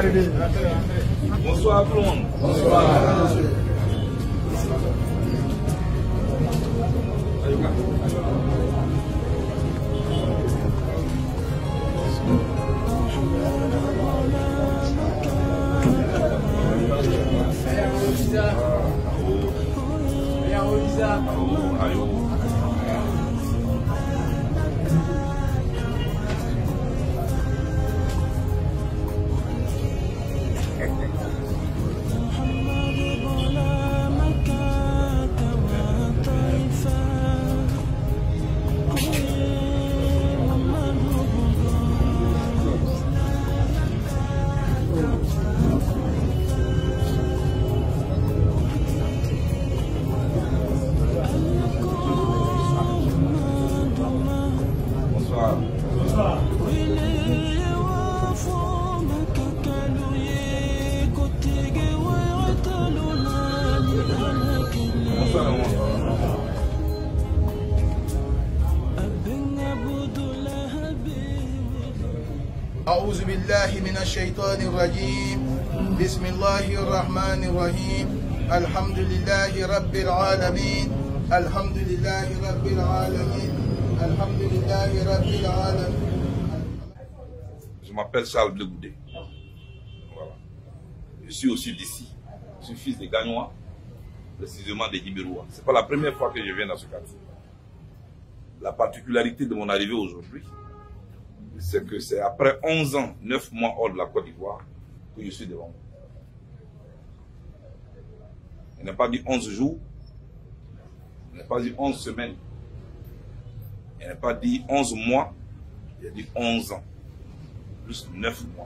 Bonsoir à tout le monde. Bonsoir. أعوذ بالله من الشيطان الرجيم بسم الله الرحمن الرحيم الحمد لله رب العالمين الحمد لله رب العالمين الحمد لله رب العالمين. Je m'appelle Charles Blé Goudé. Voilà. Je suis aussi d'ici. Je suis fils des Gagnois, précisément des Djibiroua. Ce n'est pas la première fois que je viens dans ce quartier. La particularité de mon arrivée aujourd'hui, c'est que c'est après 11 ans, 9 mois hors de la Côte d'Ivoire que je suis devant vous. Il n'a pas dit 11 jours, il n'a pas dit 11 semaines, il n'a pas dit 11 mois, il a dit 11 ans, plus 9 mois.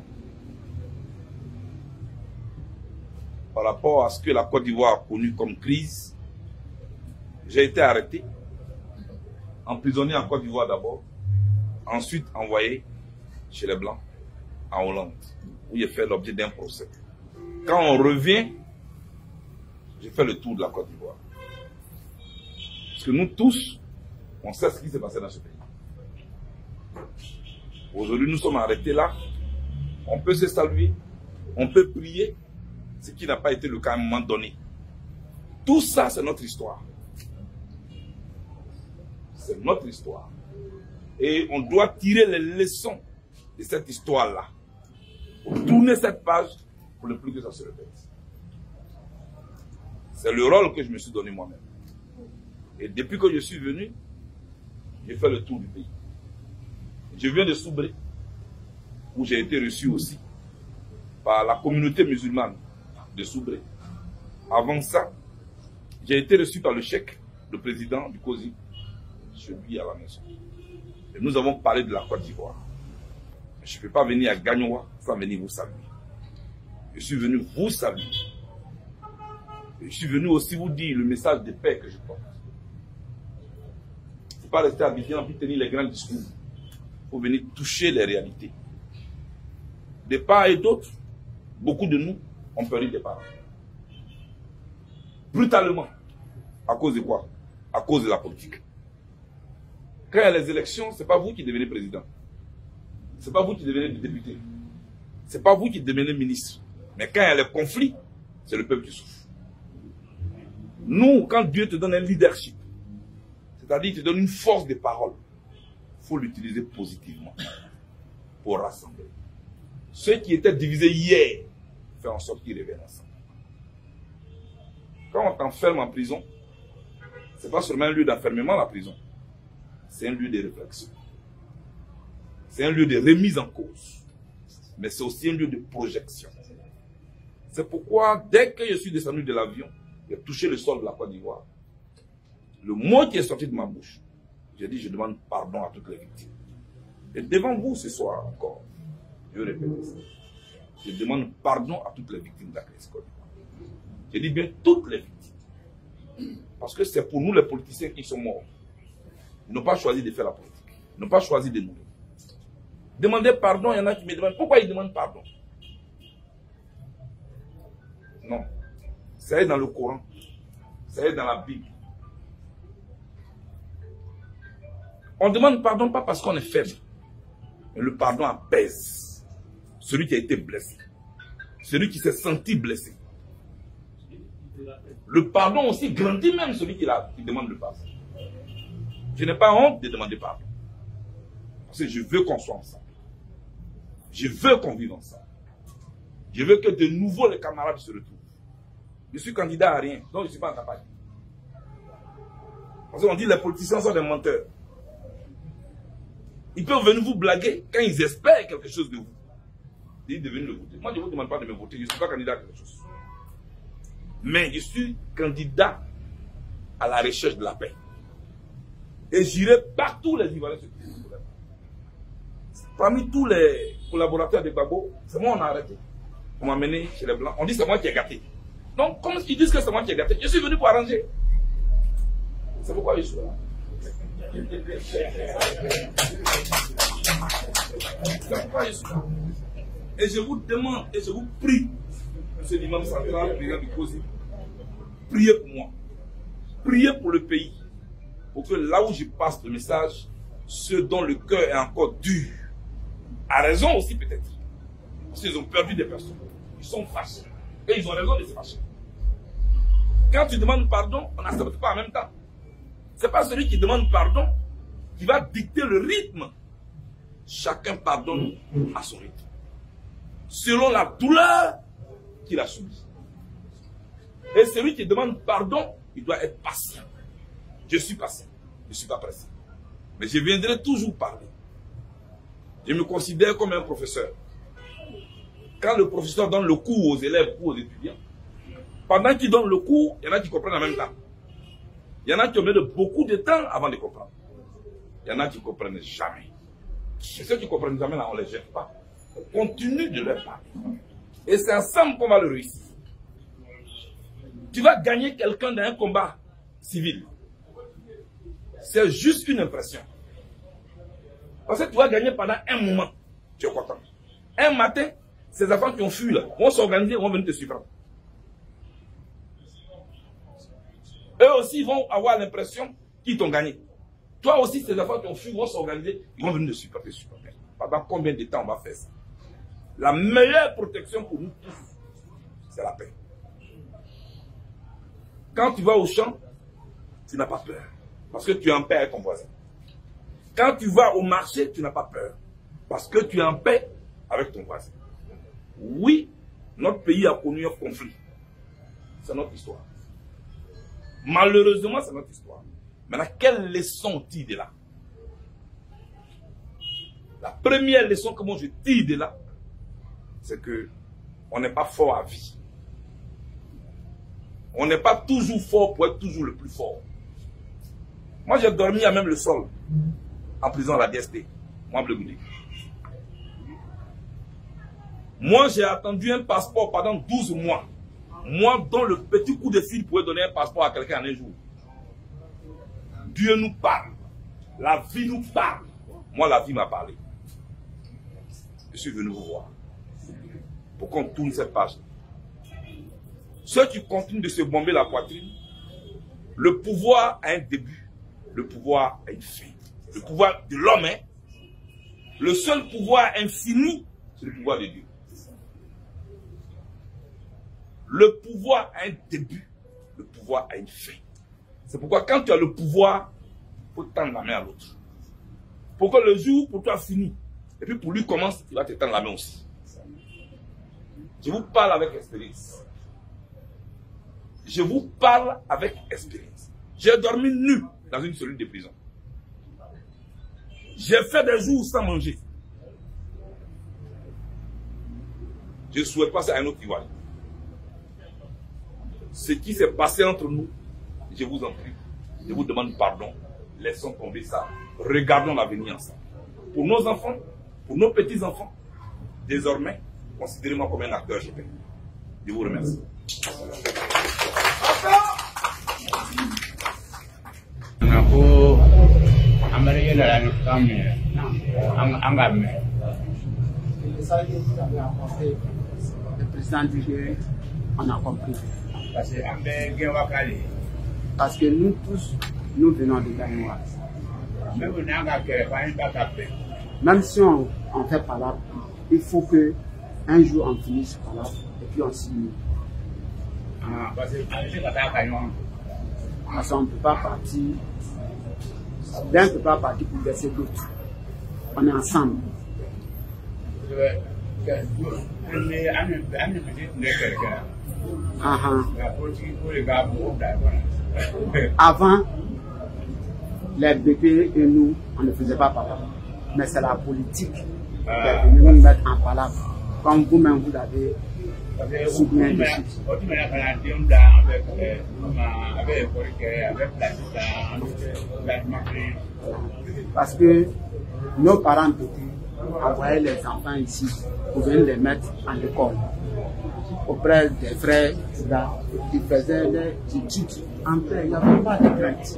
Par rapport à ce que la Côte d'Ivoire a connu comme crise, j'ai été arrêté, emprisonné en Côte d'Ivoire d'abord, ensuite envoyé chez les Blancs, en Hollande, où j'ai fait l'objet d'un procès. Quand on revient, j'ai fait le tour de la Côte d'Ivoire. Parce que nous tous, on sait ce qui s'est passé dans ce pays. Aujourd'hui, nous sommes arrêtés là. On peut se saluer, on peut prier, ce qui n'a pas été le cas à un moment donné. Tout ça, c'est notre histoire. C'est notre histoire. Et on doit tirer les leçons de cette histoire-là. Pour tourner cette page pour ne plus que ça se répète. C'est le rôle que je me suis donné moi-même. Et depuis que je suis venu, j'ai fait le tour du pays. Je viens de Soubré, où j'ai été reçu aussi par la communauté musulmane de Soubré. Avant ça, j'ai été reçu par le cheikh, le président du COSI, celui à la maison. Et nous avons parlé de la Côte d'Ivoire. Je ne peux pas venir à Gagnoa sans venir vous saluer. Je suis venu vous saluer. Et je suis venu aussi vous dire le message de paix que je porte. Il ne faut pas rester à Abidjan puis tenir les grands discours. Il faut venir toucher les réalités. De part et d'autre, beaucoup de nous ont perdu des parents. Brutalement. À cause de quoi? À cause de la politique. Quand il y a les élections, ce n'est pas vous qui devenez président. Ce n'est pas vous qui devenez député. Ce n'est pas vous qui devenez ministre. Mais quand il y a les conflits, c'est le peuple qui souffre. Nous, quand Dieu te donne un leadership, c'est-à-dire qu'il te donne une force de parole, il faut l'utiliser positivement pour rassembler. Ceux qui étaient divisés hier, faire en sorte qu'ils reviennent ensemble. Quand on t'enferme en prison, ce n'est pas seulement un lieu d'enfermement, la prison. C'est un lieu de réflexion. C'est un lieu de remise en cause. Mais c'est aussi un lieu de projection. C'est pourquoi, dès que je suis descendu de l'avion, j'ai touché le sol de la Côte d'Ivoire, le mot qui est sorti de ma bouche, j'ai dit, je demande pardon à toutes les victimes. Et devant vous ce soir encore, je vais répéter ça. Je demande pardon à toutes les victimes de la crise Côte d'Ivoire. Je dis bien toutes les victimes. Parce que c'est pour nous les politiciens qui sont morts. Ils n'ont pas choisi de faire la politique. Ils n'ont pas choisi de mourir. Demander pardon, il y en a qui me demandent pourquoi ils demandent pardon. Non. Ça est dans le Coran. Ça est dans la Bible. On demande pardon pas parce qu'on est faible. Mais le pardon apaise celui qui a été blessé. celui qui s'est senti blessé. Le pardon aussi grandit même celui qui demande le pardon. Je n'ai pas honte de demander pardon. Parce que je veux qu'on soit ensemble. Je veux qu'on vive ensemble. Je veux que de nouveau les camarades se retrouvent. Je suis candidat à rien, donc je ne suis pas en campagne. Parce qu'on dit que les politiciens sont des menteurs. Ils peuvent venir vous blaguer quand ils espèrent quelque chose de vous. Ils deviennent le voter. Moi, je ne vous demande pas de me voter. Je ne suis pas candidat à quelque chose. Mais je suis candidat à la recherche de la paix. Et j'irai partout les Ivoiriens se trouvent. Parmi tous les collaborateurs de Gbagbo, c'est moi on a arrêté. On m'a mené chez les Blancs. On dit c'est moi qui ai gâté. Donc, comme ils disent que c'est moi qui ai gâté, je suis venu pour arranger. C'est pourquoi je suis là. C'est pourquoi je suis là. Et je vous demande, et je vous prie, monsieur l'imam central, le président du COSI, priez pour moi. Priez pour le pays. Pour que là où je passe le message, ceux dont le cœur est encore dur, à raison aussi peut-être, parce qu'ils ont perdu des personnes, ils sont fâchés. Et ils ont raison de se fâcher. Quand tu demandes pardon, on n'accepte pas en même temps. Ce n'est pas celui qui demande pardon qui va dicter le rythme. Chacun pardonne à son rythme. Selon la douleur qu'il a subie. Et celui qui demande pardon, il doit être patient. Je suis patient. Je ne suis pas pressé. Mais je viendrai toujours parler. Je me considère comme un professeur. Quand le professeur donne le cours aux élèves ou aux étudiants, pendant qu'il donne le cours, il y en a qui comprennent en même temps. Il y en a qui ont mis beaucoup de temps avant de comprendre. Il y en a qui ne comprennent jamais. Et ceux qui ne comprennent jamais, là, on ne les jette pas. On continue de leur parler. Et c'est ensemble qu'on va le réussir. Tu vas gagner quelqu'un dans un combat civil. C'est juste une impression. Parce que tu vas gagner pendant un moment. Tu es content. Un matin, ces enfants qui ont fui là, vont s'organiser, vont venir te suivre. Eux aussi vont avoir l'impression qu'ils t'ont gagné. Toi aussi, ces enfants qui ont fui vont s'organiser, ils vont venir te supporter. Pendant combien de temps on va faire ça? La meilleure protection pour nous tous, c'est la paix. Quand tu vas au champ, tu n'as pas peur. Parce que tu es en paix avec ton voisin. Quand tu vas au marché, tu n'as pas peur. Parce que tu es en paix avec ton voisin. Oui, notre pays a connu un conflit. C'est notre histoire. Malheureusement, c'est notre histoire. Maintenant, quelle leçon tire de là? La première leçon que moi je tire de là, c'est que on n'est pas fort à vie. On n'est pas toujours fort pour être toujours le plus fort. Moi, j'ai dormi à même le sol, en prison à la DST. Moi, Bleu Goudé. Moi, j'ai attendu un passeport pendant 12 mois. Moi, dont le petit coup de fil pouvait donner un passeport à quelqu'un en un jour. Dieu nous parle. La vie nous parle. Moi, la vie m'a parlé. Je suis venu vous voir. Pour qu'on tourne cette page. Ceux qui continuent de se bomber la poitrine, le pouvoir a un début. Le pouvoir a une fin. Le pouvoir de l'homme, hein. Le seul pouvoir infini, c'est le pouvoir de Dieu. Le pouvoir a un début, le pouvoir a une fin. C'est pourquoi quand tu as le pouvoir, il faut tendre la main à l'autre. Pour que le jour pour toi finit, et puis pour lui commence, il va te tendre la main aussi. Je vous parle avec expérience. Je vous parle avec expérience. J'ai dormi nu dans une cellule de prison. J'ai fait des jours sans manger. Je ne souhaite pas ça à un autre Ivoirien. Ce qui s'est passé entre nous, je vous en prie, je vous demande pardon. Laissons tomber ça. Regardons l'avenir ensemble. Pour nos enfants, pour nos petits-enfants, désormais, considérez-moi comme un acteur GP. Je vous remercie. Le président dit qu'on a compris. Parce que nous tous, nous venons de Gagnois. Même si on fait par là, il faut que un jour on finisse par là qui ont signé. Parce qu'on ne peut pas partir. L'un ne peut pas partir pour laisser l'autre. On est ensemble. Avant, les BP et nous, on ne faisait pas palabre. Mais c'est la politique qui est venue nous mettre en palabre. Comme vous-même, vous l'avez souvenu dessus. Parce que nos parents envoyaient les enfants ici pour venir les mettre en école auprès des frères là, qui faisaient les études en paix. Il n'y avait pas de crainte.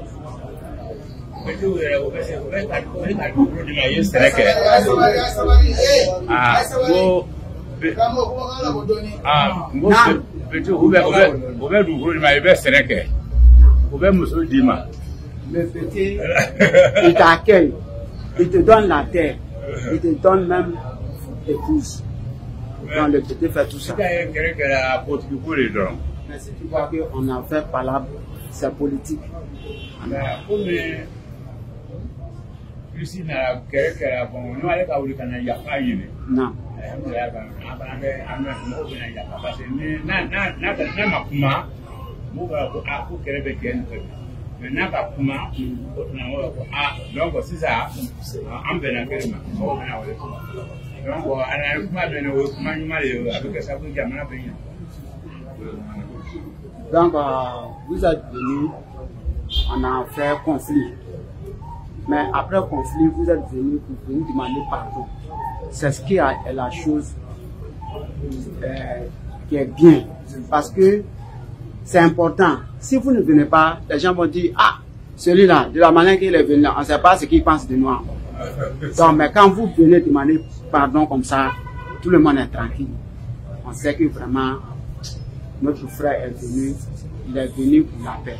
Le petit, il t'accueille, il te donne la terre, il te donne même l'épouse. Donc le petit fait tout ça. Mais si tu vois qu'on a fait palabre, c'est politique. Non. Donc, vous êtes venus, on a fait conflit. Mais après le conflit, vous êtes venus pour venir demander pardon. C'est ce qui est la chose qui est bien. Parce que c'est important. Si vous ne venez pas, les gens vont dire, ah, celui-là, de la manière qu'il est venu, on ne sait pas ce qu'il pense de nous. Donc, mais quand vous venez demander pardon comme ça, tout le monde est tranquille. On sait que vraiment, notre frère est venu, il est venu pour la paix.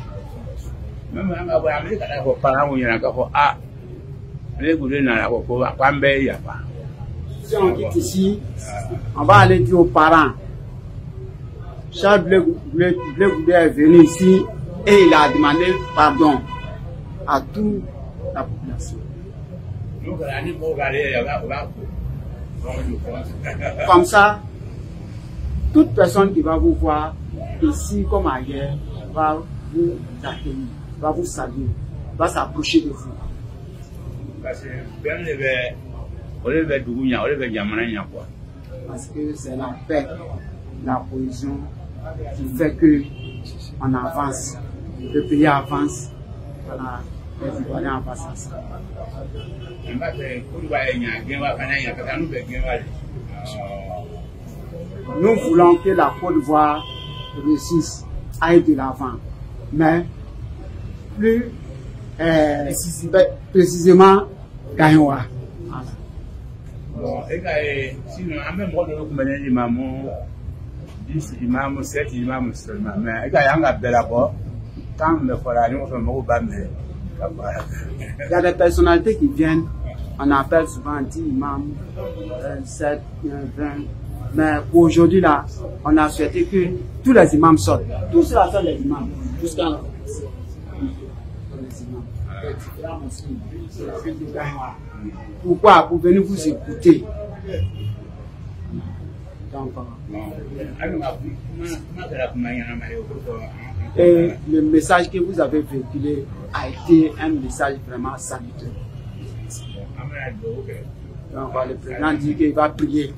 Si on quitte ici, on va aller dire aux parents. Charles Blé Goudé est venu ici et il a demandé pardon à toute la population. Comme ça, toute personne qui va vous voir ici comme ailleurs va vous accueillir, va vous saluer, va s'approcher de vous. Parce que c'est la paix, la cohésion qui fait que on avance, le pays avance, voilà, les Ivoiriens avancent ensemble. Nous voulons que la Côte d'Ivoire réussisse, aille de l'avant, mais plus précisément Gaïwa. Bon, et sinon, même moi, je maman, 10 imams, 7 imams seulement. Mais il y a un bel apport. Quand le Forani, on fait beaucoup de. Il y a des personnalités qui viennent, on appelle souvent 10 imams, 7, 20. Mais aujourd'hui, là, on a souhaité que tous les imams sortent. Tous ceux-là sont les imams. Jusqu'à pourquoi? Pour venir vous écouter. Donc, et le message que vous avez véhiculé a été un message vraiment salutaire. Donc, le président dit qu'il va prier.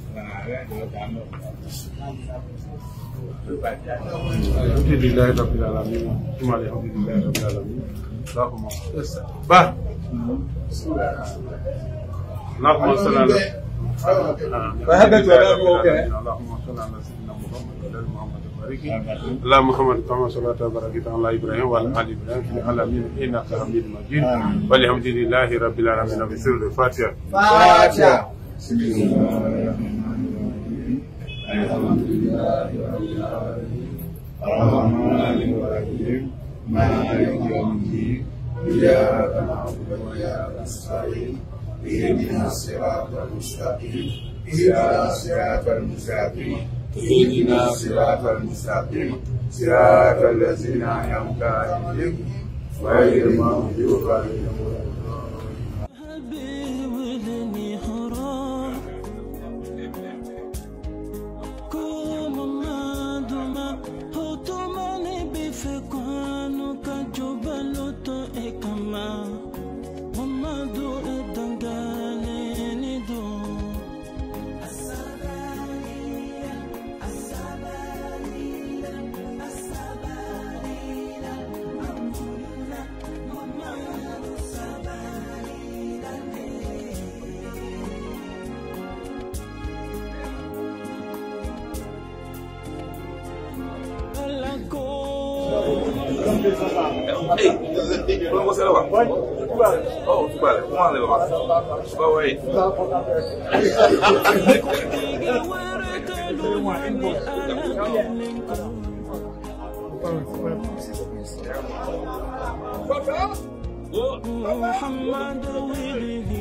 اللهم محمد كما صليت وباركت على ابراهيم وعلى ال ابراهيم في العالمين انك حميد مجيد والحمد لله رب العالمين بسر الفاتحه. فاتحه. الحمد لله رب العالمين الرحمن الرحيم مالك يوم الدين اياك نعبد واياك نستعين اهدنا الصراط المستقيم اهدنا الصراط المستقيم اهدنا صراط المستقيم صراط الذين أنعمت عليهم غير المغضوب عليهم ولا Hey, ¿cómo você leva? Oh, tu vale, ¿cómo le va? Go away. محمد